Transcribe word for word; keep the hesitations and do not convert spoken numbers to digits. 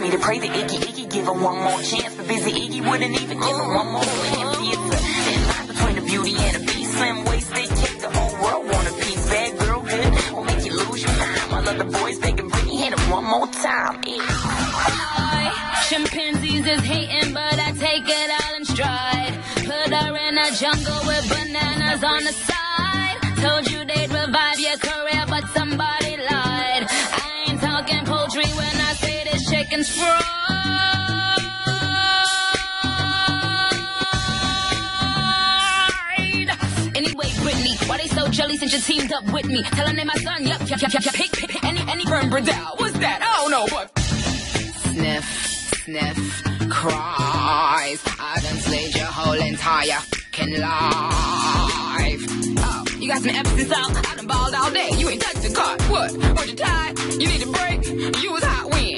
me to pray to Iggy. Iggy give him one more chance, but busy Iggy wouldn't even give him one more glance. See, it's a thin line between the beauty and the beast. Slim waisted cake, the whole world want a piece. Bad girl good, will make you lose your mind. While other boys begging, Britney hit him one more time. Yeah. Chimpanzees is hating, but I take it all in stride. Put her in a jungle with bananas on the side. Told you they'd revive your career, but somebody lied. I ain't talking poultry when I say this chicken's fried. Anyway, Britney, why they so jelly since you teamed up with me? Tell them they my son, yup, yup, yup, yup, yup, pick, pick, pick, any, any burn Bradell. What's that? I don't know, but... Sniff, sniff, cries. I done slayed your whole entire f***ing life. Oh, you got some emphasis out? I done balled all day. You ain't touched the cart. What? Weren't you tired? You need a break? You was hot when?